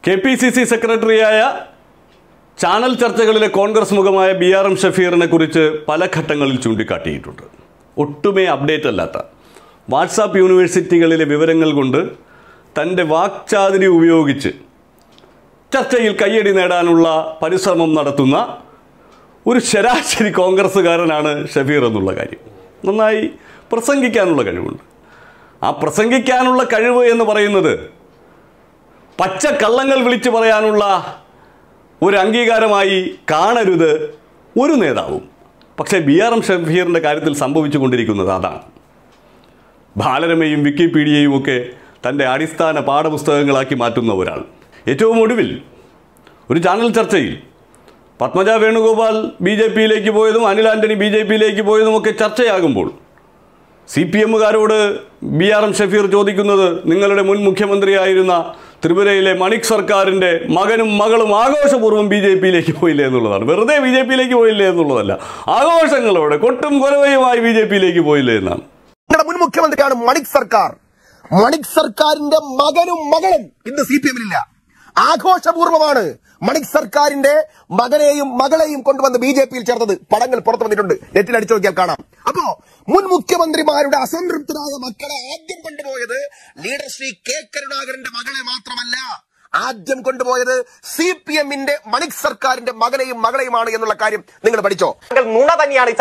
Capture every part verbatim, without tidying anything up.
K P C C സെക്രട്ടറിയായ channel ചർച്ചകളിലെ കോൺഗ്രസ് മുഖമായ ബി ആർ എം ഷഫീറിനെ കുറിച്ച് പല ഘട്ടങ്ങളിൽ ചൂണ്ടിക്കാട്ടിയിട്ടുണ്ട്. ഒട്ടുമേ അപ്ഡേറ്റ് അല്ലാത്ത വാട്സാപ്പ് യൂണിവേഴ്സിറ്റികളിലെ വിവരങ്ങൾ കൊണ്ട് തൻ്റെ വാക്ചാതുരി ഉപയോഗിച്ച് ചർച്ചയിൽ കയ്യടി നേടാനുള്ള പരിശ്രമം നടത്തുന്ന ഒരു ശരാശരി കോൺഗ്രസ്സുകാരനാണ് ഷഫീർ എന്നുള്ള കാര്യം. നന്നായി പ്രസംഗിക്കാനുള്ള കഴിവുണ്ട്. ആ പ്രസംഗിക്കാനുള്ള കഴിവ് എന്ന് പറയുന്നത് പച്ച കള്ളങ്ങൾ വിളിച്ചു പറയാനുള്ള ഒരു അംഗീകാരമായി കാണരുത് ഒരു നേതാവും. പക്ഷേ ബി ആർ എം ഷഫീറിൻ്റെ കാര്യത്തിൽ സംഭവിച്ചു കൊണ്ടിരിക്കുന്നത് അതാണ്. ബാലരമയും വിക്കിപീഡിയയും ഒക്കെ തൻ്റെ അടിസ്ഥാന പാഠപുസ്തകങ്ങളാക്കി മാറ്റുന്ന ഒരാൾ. ഏറ്റവും ഒടുവിൽ ഒരു ചാനൽ ചർച്ചയിൽ പത്മജ വേണുഗോപാൽ ബി ജെ പിയിലേക്ക് പോയതും അനിൽ ആൻ്റണി ബി ജെ പിയിലേക്ക് പോയതുമൊക്കെ ചർച്ചയാകുമ്പോൾ സി പി എമ്മുകാരോട് ബി ആർ എം ഷഫീർ ചോദിക്കുന്നത്, നിങ്ങളുടെ മുൻ മുഖ്യമന്ത്രിയായിരുന്ന ത്രിപുരയിലെ മണിക് സർക്കാരിൻ്റെ മകനും മകളും ആഘോഷപൂർവ്വം ബി ജെ പിയിലേക്ക് പോയില്ലേ എന്നുള്ളതാണ്. വെറുതെ ബി ജെ പിയിലേക്ക് പോയില്ലേ എന്നുള്ളതല്ല, ആഘോഷങ്ങളോടെ കൊട്ടും കൊലവയുമായി ബി ജെ പിയിലേക്ക് പോയില്ലേ എന്നാണ്. നിങ്ങളുടെ മുൻ മുഖ്യമന്ത്രിയാണ് മണിക് സർക്കാർ. മണിക് സർക്കാരിന്റെ മകനും മകളും ഇന്ന് സി പി എമ്മിലില്ല. ആഘോഷപൂർവ്വമാണ് മണിക് സർക്കാരിന്റെ മകനെയും മകളെയും കൊണ്ടുവന്ന് ബി ജെ പിയിൽ ചേർത്തത്. പടങ്ങൾ പുറത്തു വന്നിട്ടുണ്ട്, നെറ്റിൽ അടിച്ചു നോക്കിയാൽ കാണാം. അപ്പോ മുൻ മുഖ്യമന്ത്രിമാരുടെ അസംതൃപ്തരായ മക്കളെ ആദ്യം കൊണ്ടുപോയത് ലീഡർ ശ്രീ കെ കരുണാകരന്റെ മകളെ മാത്രമല്ല, ആദ്യം കൊണ്ടുപോയത് സി പി എമ്മിന്റെ മണിക് സർക്കാരിന്റെ മകനെയും മകളെയുമാണ് എന്നുള്ള കാര്യം നിങ്ങൾ പഠിച്ചോ? നുണ തന്നെയാണ്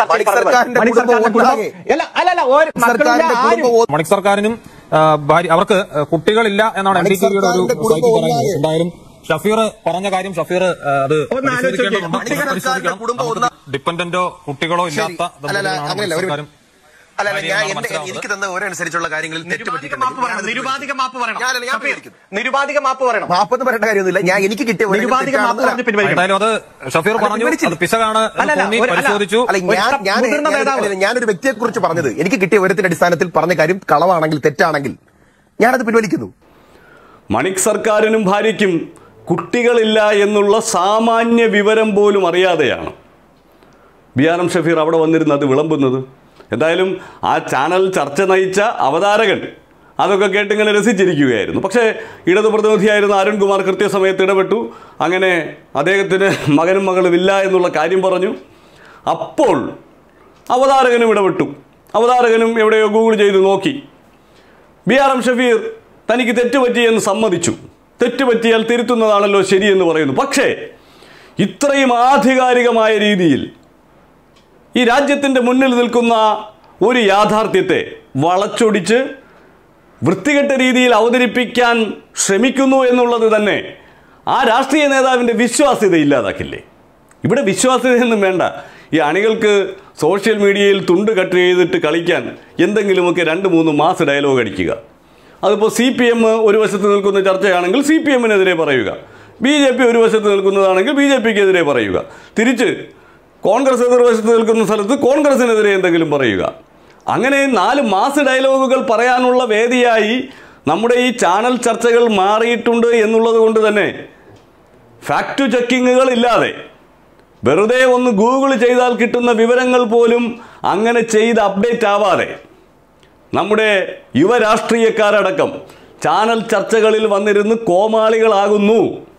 മണിക് സർക്കാരിനും അവർക്ക് കുട്ടികളില്ല എന്നാണ് എം ഡി ടി വിയുടെ ഒരു സൈറ്റ് പറയുന്നത്. എന്തായാലും ഷഫീർ പറഞ്ഞ കാര്യം ഷഫീർ അത് ഡിപ്പെൻഡന്റോ കുട്ടികളോ ഇല്ലാത്ത അല്ല, ഞാൻ എനിക്ക് തന്ന ഓരനുസരിച്ചുള്ള കാര്യങ്ങളിൽ നിരുപാധിക മാപ്പ് പറയണം. നിരുപാധിക മാപ്പ് പറയണം. മാപ്പൊന്നും പറയേണ്ട കാര്യമൊന്നുമില്ല. ഞാൻ എനിക്ക് കിട്ടിയ നിരുപാധിക മാപ്പ് പറഞ്ഞ് എന്തായാലും അത് ഷഫീർ പറഞ്ഞു പിശകാണ് പരിശോധിച്ചു. ഞാനൊരു വ്യക്തിയെ കുറിച്ച് പറഞ്ഞത് എനിക്ക് കിട്ടിയ വിവരത്തിന്റെ അടിസ്ഥാനത്തിൽ പറഞ്ഞ കാര്യം കളവാണെങ്കിൽ തെറ്റാണെങ്കിൽ ഞാനത് പിൻവലിക്കുന്നു. മണിക് സർക്കാരിനും ഭാര്യയ്ക്കും കുട്ടികളില്ല എന്നുള്ള സാമാന്യ വിവരം പോലും അറിയാതെയാണ് ബി ആർ എം ഷഫീർ അവിടെ വന്നിരുന്ന് അത് വിളമ്പുന്നത്. എന്തായാലും ആ ചാനൽ ചർച്ച നയിച്ച അവതാരകൻ അതൊക്കെ കേട്ടിങ്ങനെ രസിച്ചിരിക്കുകയായിരുന്നു. പക്ഷേ ഇടതു പ്രതിനിധിയായിരുന്ന അരുൺകുമാർ കൃത്യസമയത്ത് ഇടപെട്ടു. അങ്ങനെ അദ്ദേഹത്തിന് മകനും മകളും ഇല്ല എന്നുള്ള കാര്യം പറഞ്ഞു. അപ്പോൾ അവതാരകനും ഇടപെട്ടു. അവതാരകനും എവിടെയോ ഗൂഗിൾ ചെയ്ത് നോക്കി. ബി ആർ എം ഷഫീർ തനിക്ക് തെറ്റുപറ്റിയെന്ന് സമ്മതിച്ചു. തെറ്റുപറ്റിയാൽ തിരുത്തുന്നതാണല്ലോ ശരിയെന്ന് പറയുന്നു. പക്ഷേ ഇത്രയും ആധികാരികമായ രീതിയിൽ ഈ രാജ്യത്തിൻ്റെ മുന്നിൽ നിൽക്കുന്ന ഒരു യാഥാർത്ഥ്യത്തെ വളച്ചൊടിച്ച് വൃത്തികെട്ട രീതിയിൽ അവതരിപ്പിക്കാൻ ശ്രമിക്കുന്നു എന്നുള്ളത് തന്നെ ആ രാഷ്ട്രീയ നേതാവിൻ്റെ വിശ്വാസ്യത ഇല്ലാതാക്കില്ലേ? ഇവിടെ വിശ്വാസ്യതയൊന്നും വേണ്ട. ഈ അണികൾക്ക് സോഷ്യൽ മീഡിയയിൽ തുണ്ട് കട്ട് ചെയ്തിട്ട് കളിക്കാൻ എന്തെങ്കിലുമൊക്കെ രണ്ട് മൂന്ന് മാസ് ഡയലോഗ് അടിക്കുക. അതിപ്പോൾ സി പി എം ഒരു വശത്ത് നിൽക്കുന്ന ചർച്ചയാണെങ്കിൽ സി പി എമ്മിനെതിരെ പറയുക, ബി ജെ പി ഒരു വശത്ത് നിൽക്കുന്നതാണെങ്കിൽ ബി ജെ പിക്കെതിരെ പറയുക, തിരിച്ച് കോൺഗ്രസ് എതിർവശത്ത് നിൽക്കുന്ന സ്ഥലത്ത് കോൺഗ്രസിനെതിരെ എന്തെങ്കിലും പറയുക. അങ്ങനെ നാല് മാസ് ഡയലോഗുകൾ പറയാനുള്ള വേദിയായി നമ്മുടെ ഈ ചാനൽ ചർച്ചകൾ മാറിയിട്ടുണ്ട് എന്നുള്ളത് കൊണ്ട് തന്നെ ഫാക്ട് ചെക്കിങ്ങുകൾ ഇല്ലാതെ വെറുതെ ഒന്ന് ഗൂഗിൾ ചെയ്താൽ കിട്ടുന്ന വിവരങ്ങൾ പോലും അങ്ങനെ ചെയ്ത് അപ്ഡേറ്റ് ആവാതെ നമ്മുടെ യുവരാഷ്ട്രീയക്കാരടക്കം ചാനൽ ചർച്ചകളിൽ വന്നിരുന്ന് കോമാളികളാകുന്നു.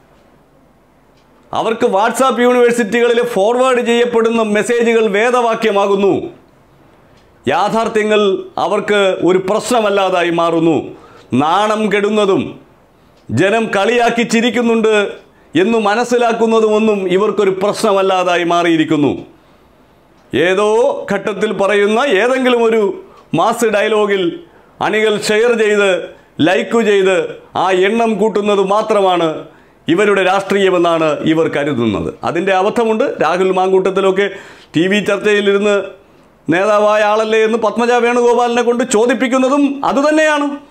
അവർക്ക് വാട്സാപ്പ് യൂണിവേഴ്സിറ്റികളിൽ ഫോർവേഡ് ചെയ്യപ്പെടുന്ന മെസ്സേജുകൾ വേദവാക്യമാകുന്നു. യാഥാർത്ഥ്യങ്ങൾ അവർക്ക് ഒരു പ്രശ്നമല്ലാതായി മാറുന്നു. നാണം കെടുന്നതും ജനം കളിയാക്കി ചിരിക്കുന്നുണ്ട് എന്ന് മനസ്സിലാക്കുന്നതുമൊന്നും ഇവർക്കൊരു പ്രശ്നമല്ലാതായി മാറിയിരിക്കുന്നു. ഏതോ ഘട്ടത്തിൽ പറയുന്ന ഏതെങ്കിലും ഒരു മാസ് ഡയലോഗിൽ അണികൾ ഷെയർ ചെയ്ത് ലൈക്ക് ചെയ്ത് ആ എണ്ണം കൂട്ടുന്നത് മാത്രമാണ് ഇവരുടെ രാഷ്ട്രീയമെന്നാണ് ഇവർ കരുതുന്നത്. അതിൻ്റെ അബദ്ധമുണ്ട്. രാഹുൽ മാങ്കൂട്ടത്തിലൊക്കെ ടി വി ചർച്ചയിലിരുന്ന് നേതാവായ ആളല്ലേ എന്ന് പത്മജ വേണുഗോപാലിനെ കൊണ്ട് ചോദിപ്പിക്കുന്നതും അതുതന്നെയാണ്.